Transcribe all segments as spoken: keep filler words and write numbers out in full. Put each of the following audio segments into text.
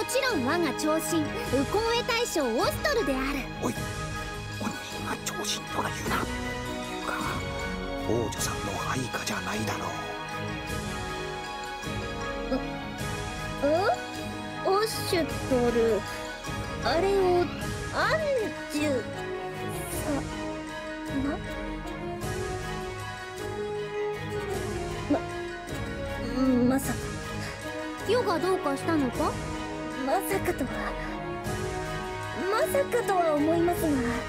もちろん我が長身ウコンエ大将オストルである。 おい、本人が長身とは言うな。いうか王女さんの配下じゃないだろう。 え？オッシュトル、あれをアンジュさまままさか世がどうかしたのか？まさかとはまさかとは思いますが、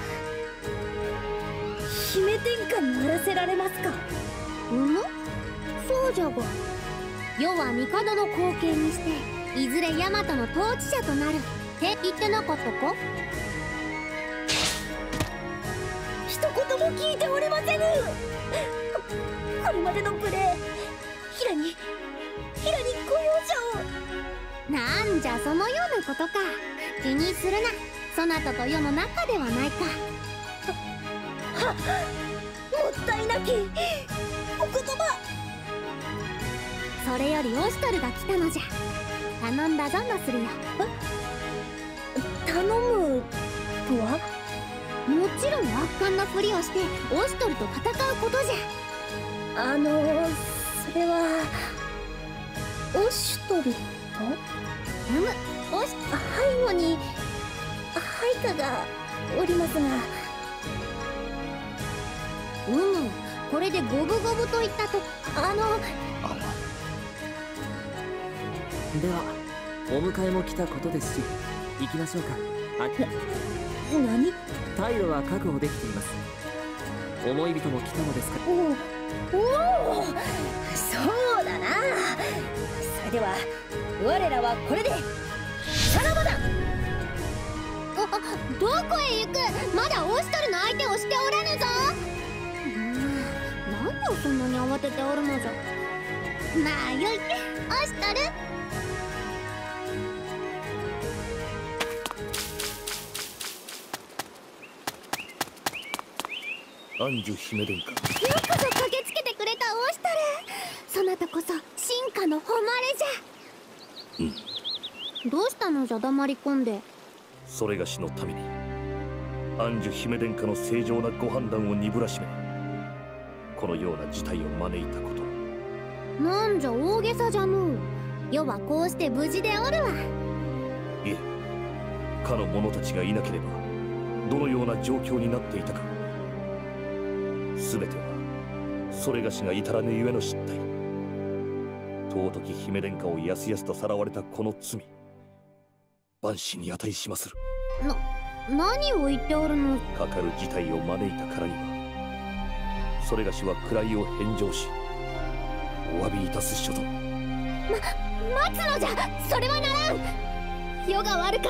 姫殿下にならせられますか？うむ、そうじゃが、世は帝の後継にしていずれ大和の統治者となるって言ってなかったか？一言も聞いておりませぬ。こ, これまでの無礼、平に平にご容赦を。なんじゃそのようなことか。気にするな、そなたと世の仲ではないか。ははもったいなきお言葉。それよりオシュトルが来たのじゃ。頼んだぞのするよ。え、頼むとは？もちろん圧巻なふりをしてオシュトルと戦うことじゃ。あのそれはオシュトルと？うむ、オシ背後に配下がおりますが。うむ、これで五分五分といったと。あのあではお迎えも来たことですし、行きましょうか。あ何？ 退路は確保できています。思い人も来たのですから。 おおおお、そうだな。それでは我らはこれでさらばだ。あ、どこへ行く？まだオシュトルの相手をしておらぬぞ。何をそんなに慌てておるのじゃ。まあよいって、オシュトル。 アンジュ姫殿下、 よくぞ駆けつけてくれたオシュトル。そなたこそ進化の誉れじゃ。うん。どうしたのじゃ、黙り込んで。 それがしのためにアンジュ姫殿下の正常なご判断を鈍らしめ、このような事態を招いたこと。 なんじゃ大げさじゃのう。世はこうして無事でおるわ。 いえ、かの者たちがいなければどのような状況になっていたか、全てはそれがしが至らぬゆえの失態。尊き姫殿下をやすやすとさらわれたこの罪、万死に値しまする。 な、何を言っておるの？ かかる事態を招いたからには、それがしは位を返上しお詫びいたす所存。 ま、待つのじゃ。それはならん。世が悪かった。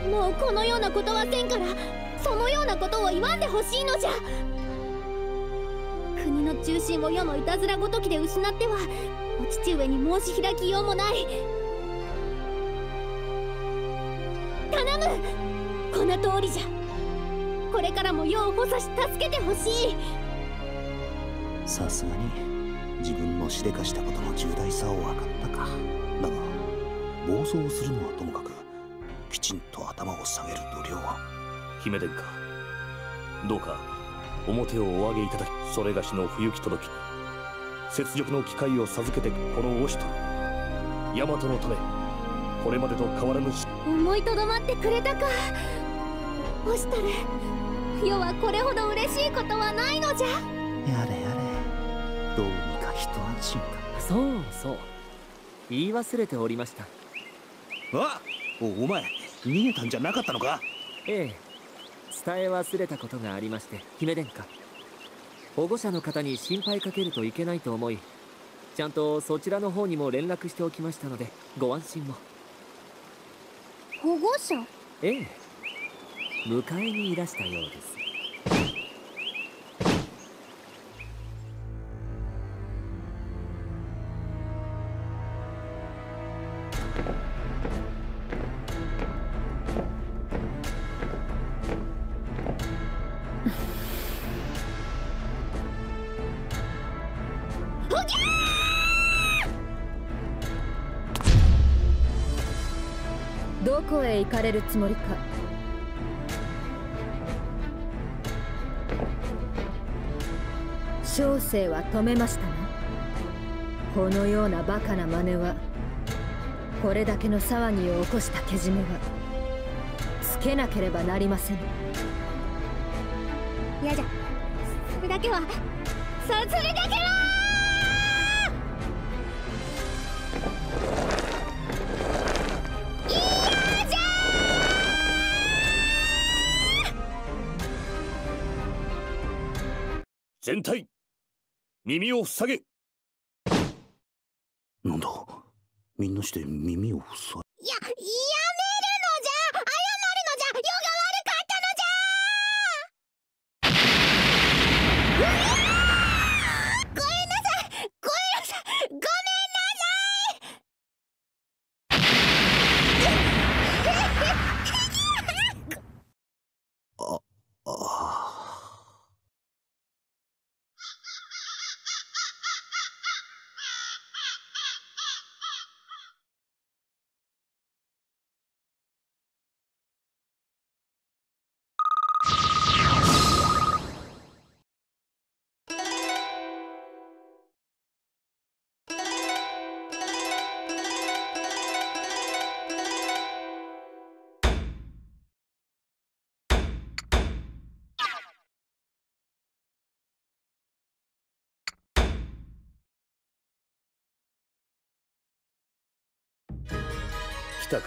もうこのようなことはせんから、そのようなことを言わんでほしいのじゃ。国の中心を世のいたずらごときで失ってはお父上に申し開きようもない。頼む、この通りじゃ。これからも世を補佐し助けてほしい。 さすがに自分のしでかしたことの重大さを分かったか。だが暴走するのはともかく、きちんと頭を下げる度量は。 姫殿下、どうか表をお上げいただき、それがしの不行き届きに雪辱の機会を授けてこのオシュトル、大和のためこれまでと変わらぬし。 思いとどまってくれたか。オシュトル、世はこれほど嬉しいことはないのじゃ。 やれやれ、どうにか一安心か。 そうそう、言い忘れておりました。 あ、お、お前逃げたんじゃなかったのか？ ええ、伝え忘れたことがありまして、姫殿下、保護者の方に心配かけるといけないと思い、ちゃんとそちらの方にも連絡しておきましたので、ご安心を。 保護者？ ええ、迎えにいらしたようです。 どこへ行かれるつもりか。小生は止めましたな。このようなバカな真似は、これだけの騒ぎを起こしたけじめはつけなければなりません。 嫌じゃ、それだけは、そそれだけは全体耳を塞げ。 なんだ、みんなして耳を塞いや、やめるのじゃ、謝るのじゃ、世が悪かったのじゃ。ごめんなさい、ごめんなさい、ごめんなさい。 あ、ああ。 来たか。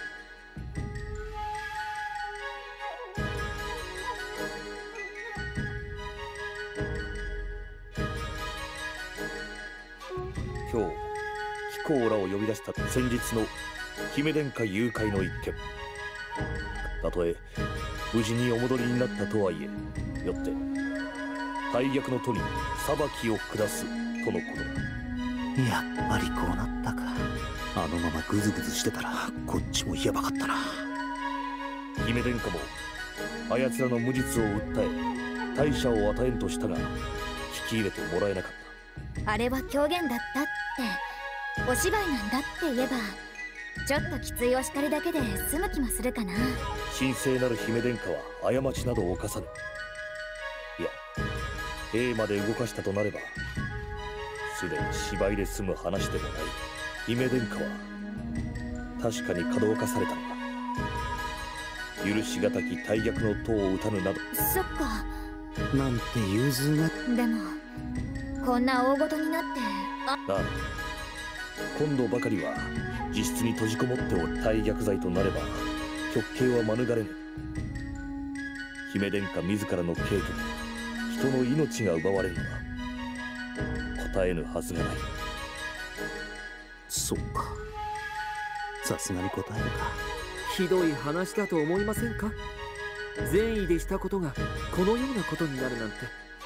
今日貴公らを呼び出した先日の姫殿下誘拐の一件。たとえ無事にお戻りになったとはいえ、よって大逆の徒に裁きを下すとのことだ。 やっぱりこうなったか。あのままグズグズしてたらこっちもやばかったな。 姫殿下もあやつらの無実を訴え大赦を与えんとしたが聞き入れてもらえなかった。 あれは狂言だったってお芝居なんだって言えばちょっときついお叱りだけで済む気もするかな。 神聖なる姫殿下は過ちなど犯さぬ。いや A まで動かしたとなればすでに芝居で済む話でもない。姫殿下は確かにかどわかされたのだ。許しがたき大逆の塔を打たぬなど。 そっか。 なんて融通が。 でもこんな大ごとになってああ今度ばかりは自室に閉じこもっておる。大逆罪となれば極刑は免れぬ。姫殿下自らの刑と人の命が奪われるのは答えぬはずがない。 そっか、さすがに答えるか。 ひどい話だと思いませんか。善意でしたことがこのようなことになるなんて。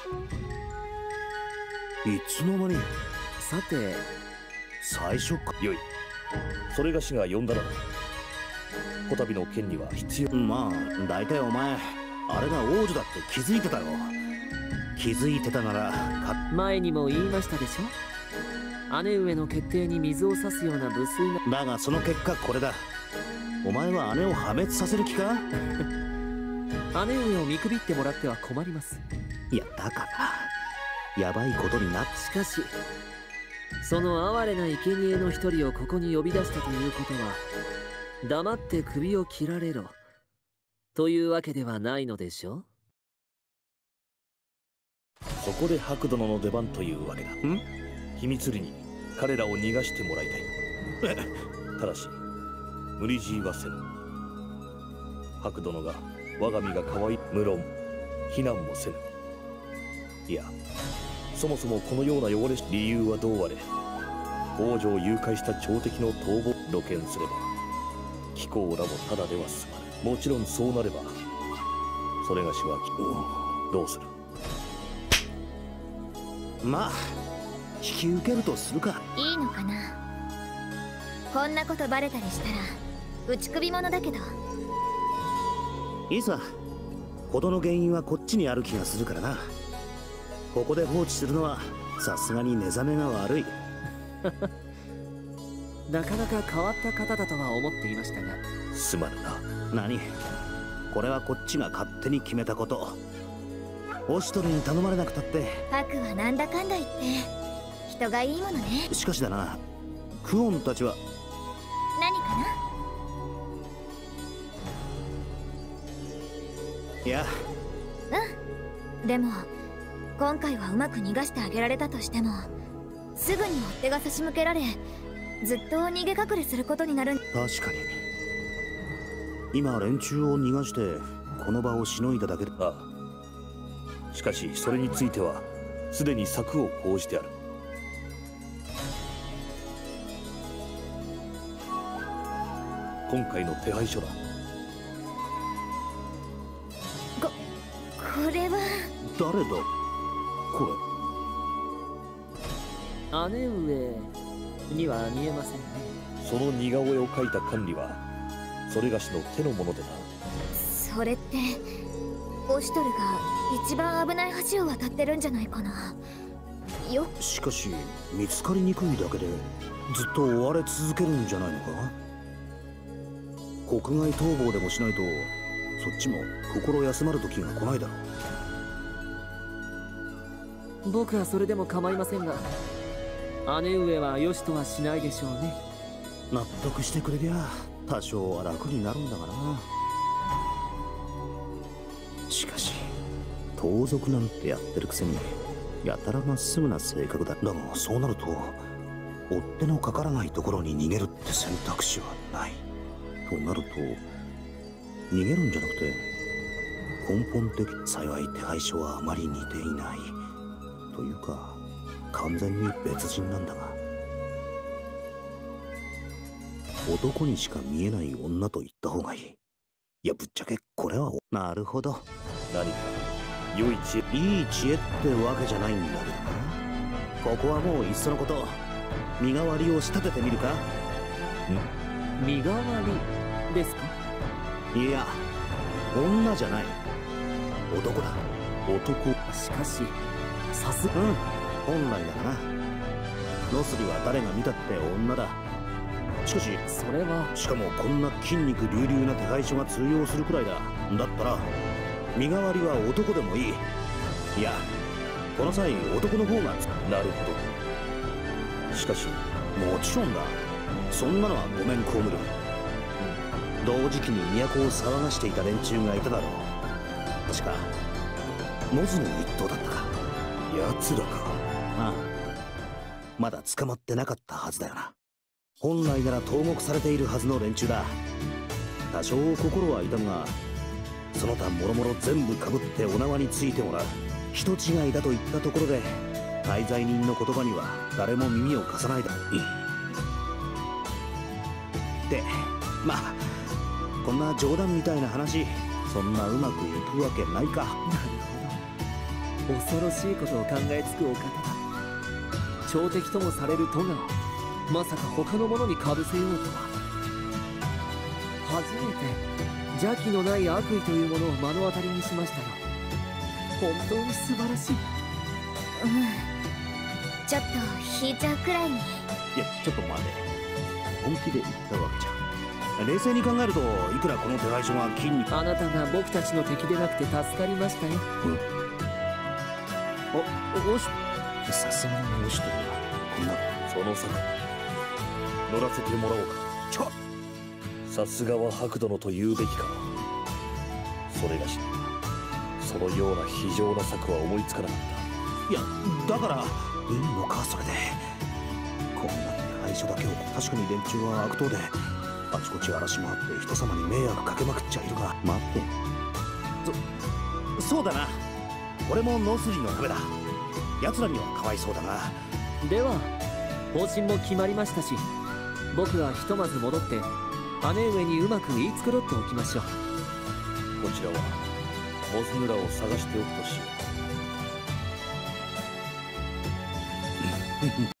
いつの間に。 さて最初か。 よい、それがしが呼んだのだ。こたびの件には必要。 まあ大体お前あれが王女だって気づいてたよ。気づいてたならか。 前にも言いましたでしょ。姉上の決定に水を差すような無粋な。 だがその結果これだ。お前は姉を破滅させる気か。 姉上を見くびってもらっては困ります。 いやだからやばいことになっ。 しかしその哀れな生贄の一人をここに呼び出したということは黙って首を切られろというわけではないのでしょう。 そこで白殿の出番というわけだ。 ん秘密裏に彼らを逃がしてもらいたい。ただし無理強いはせぬ。白殿が我が身が可愛い。無論非難もせぬ。いやそもそもこのような汚れし理由はどうあれ王女を誘拐した朝敵の逃亡露見すれば貴公らもただでは済まぬ。もちろんそうなればそれがしはどうする。 まあ引き受けるとするか。 いいのかな。こんなことバレたりしたら打ち首者だけど。 いいさ、事の原因はこっちにある気がするからな。ここで放置するのはさすがに寝覚めが悪い。 なかなか変わった方だとは思っていましたが。 すまぬな。 何？これはこっちが勝手に決めたこと。オシトルに頼まれなくたって。 パクはなんだかんだ言って人がいいものね。 しかしだな、クオンたちは何かな。いや、 うん。でも今回はうまく逃がしてあげられたとしても、すぐに追っ手が差し向けられ、ずっと逃げ隠れすることになる。 確かに今連中を逃がしてこの場をしのいだだけで。 ああ。しかしそれについてはすでに策を講じてある。今回の手配書だ。 ここれは誰だこれ。姉上には見えませんね。 その似顔絵を描いた管理はそれがしの手のものでな。 それってオシトルが一番危ない橋を渡ってるんじゃないかな。よしかし見つかりにくいだけでずっと追われ続けるんじゃないのか。国外逃亡でもしないとそっちも心休まる時が来ないだろう。僕はそれでも構いませんが、姉上はよしとはしないでしょうね。 納得してくれりゃ多少は楽になるんだがな。しかし盗賊なんてやってるくせにやたらまっすぐな性格だ。だがそうなると追っ手のかからないところに逃げるって選択肢はない。となると逃げるんじゃなくて根本的。幸い手配書はあまり似ていないというか完全に別人なんだが、男にしか見えない女と言った方がいい。いやぶっちゃけこれは。なるほど、 何か良い知恵。 いい知恵ってわけじゃないんだけどな。ここはもういっそのこと身代わりを仕立ててみるか。 ん？身代わりですか？ いや女じゃない、男だ。 男。 しかしさすが。 うん、本来ならな。ノスリは誰が見たって女だ。しかしそれは。 しかもこんな筋肉隆々な手配書が通用するくらいだ。だったら身代わりは男でもいい。いやこの際男の方が。 なるほど。しかしもちろんだ、そんなのはごめん被る。同時期に都を騒がしていた連中がいただろう。確かモズの一党だったか。 奴らか。 ああ、まだ捕まってなかったはずだよな。本来なら投獄されているはずの連中だ。多少心は痛むがその他もろもろ全部かぶってお縄についてもらう。人違いだと言ったところで滞在人の言葉には誰も耳を貸さないだろう。でまあこんな冗談みたいな話そんなうまくいくわけないか。 なるほど。恐ろしいことを考えつくお方だ。朝敵ともされるトガをまさか他の者にかぶせようとは。初めて邪気のない悪意というものを目の当たりにしましたよ。本当に素晴らしい。 うんちょっと引いちゃうくらいに。 いやちょっと待て、本気で言ったわけじゃ。冷静に考えるといくらこの手配書が筋肉。 あなたが僕たちの敵でなくて助かりましたよ。 おおしさすがにおしとるな。こんなその策乗らせてもらおうか。 ちょさすがは白殿と言うべきか。それがしそのような非常な策は思いつかなかった。 いやだからいいのかそれで。こんな手配書だけを。確かに連中は悪党であちこち荒らし回って人様に迷惑かけまくっちゃいるが。待って、そそうだな、これもノスリのためだ。奴らにはかわいそうだが。 では方針も決まりましたし、僕はひとまず戻って姉上にうまく言い繕っておきましょう。 こちらはモズ村を探しておくとしよう。